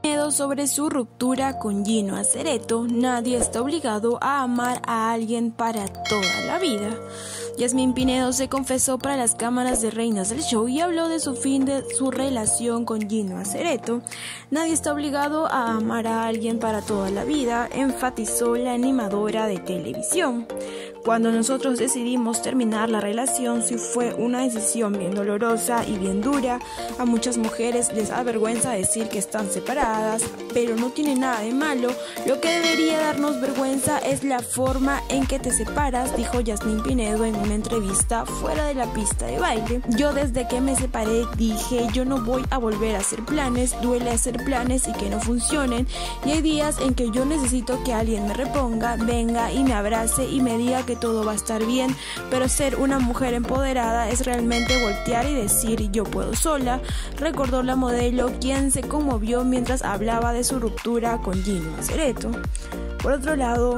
Sobre su ruptura con Gino Acereto. Nadie está obligado a amar a alguien para toda la vida. Yasmín Pinedo se confesó para las cámaras de Reinas del Show y habló de su fin de su relación con Gino Acereto. Nadie está obligado a amar a alguien para toda la vida, enfatizó la animadora de televisión. Cuando nosotros decidimos terminar la relación, sí fue una decisión bien dolorosa y bien dura. A muchas mujeres les da vergüenza decir que están separadas, pero no tiene nada de malo. Lo que debería darnos vergüenza es la forma en que te separas, dijo Yasmín Pinedo en una entrevista fuera de la pista de baile. Yo desde que me separé dije, yo no voy a volver a hacer planes, duele hacer planes y que no funcionen, y hay días en que yo necesito que alguien me reponga, venga y me abrace y me diga que todo va a estar bien, pero ser una mujer empoderada es realmente voltear y decir yo puedo sola, recordó la modelo, quien se conmovió mientras hablaba de su ruptura con Gino Acereto. Por otro lado,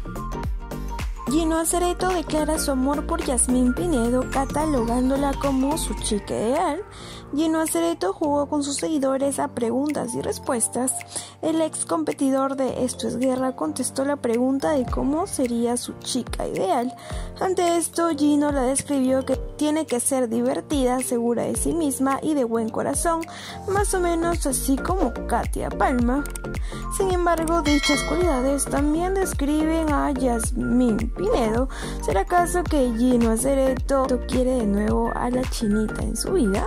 Gino Acereto declara su amor por Yasmín Pinedo, catalogándola como su chica ideal. Gino Acereto jugó con sus seguidores a preguntas y respuestas. El ex competidor de Esto es Guerra contestó la pregunta de cómo sería su chica ideal. Ante esto, Gino la describió que tiene que ser divertida, segura de sí misma y de buen corazón, más o menos así como Katia Palma. Sin embargo, dichas cualidades también describen a Yasmín Pinedo. ¿Será acaso que Gino Acereto quiere de nuevo a la chinita en su vida?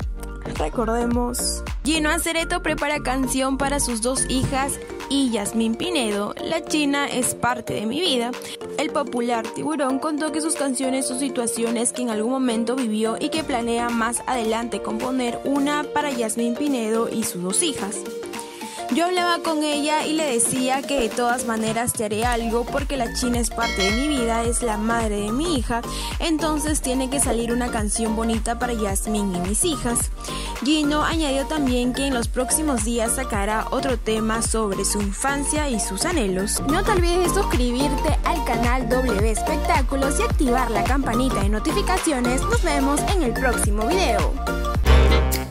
Recordemos, Gino Acereto prepara canción para sus dos hijas y Yasmín Pinedo, la china es parte de mi vida. El popular Tiburón contó que sus canciones son situaciones que en algún momento vivió y que planea más adelante componer una para Yasmín Pinedo y sus dos hijas. Yo hablaba con ella y le decía que de todas maneras te haré algo porque la china es parte de mi vida, es la madre de mi hija, entonces tiene que salir una canción bonita para Yasmín y mis hijas. Gino añadió también que en los próximos días sacará otro tema sobre su infancia y sus anhelos. No te olvides de suscribirte al canal W Espectáculos y activar la campanita de notificaciones. Nos vemos en el próximo video.